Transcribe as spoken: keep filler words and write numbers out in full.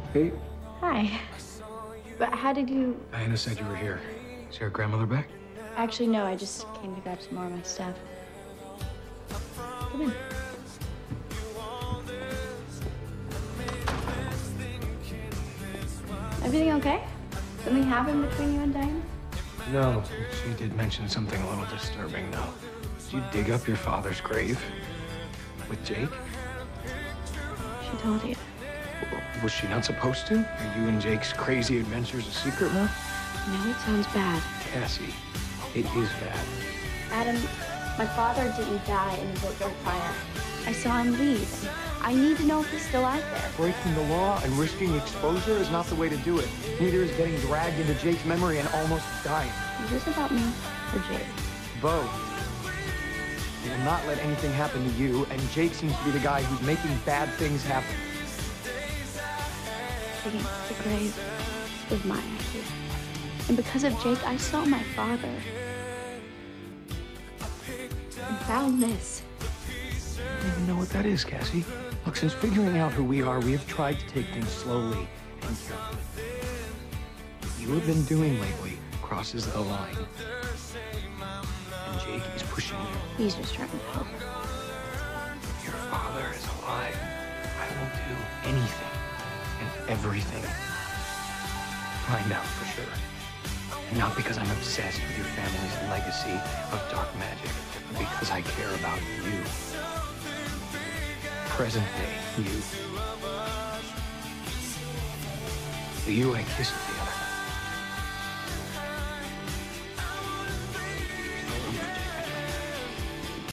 Hey. Hi. But how did you... Diana said you were here. Is your grandmother back? Actually, no, I just came to grab some more of my stuff. Come in. Everything okay? Something happened between you and Diana? No. She did mention something a little disturbing, though. Did you dig up your father's grave? With Jake? She told you. Was she not supposed to? Are you and Jake's crazy adventures a secret now? No, it sounds bad. Cassie, it is bad. Adam, my father didn't die in the boat fire. I saw him leave. I need to know if he's still out there. Breaking the law and risking exposure is not the way to do it. Neither is getting dragged into Jake's memory and almost dying. Is this about me or Jake? Both. We will not let anything happen to you, and Jake seems to be the guy who's making bad things happen. Digging the grave was my idea. And because of Jake, I saw my father. And found this. I don't even know what that is, Cassie. Look, since figuring out who we are, we have tried to take things slowly and carefully. What you have been doing lately crosses the line. And Jake is pushing you. He's just trying to help. If your father is alive, I will do anything and everything to find out for sure. And not because I'm obsessed with your family's legacy of dark magic, but because I care about you. Present day you. The you I kissed the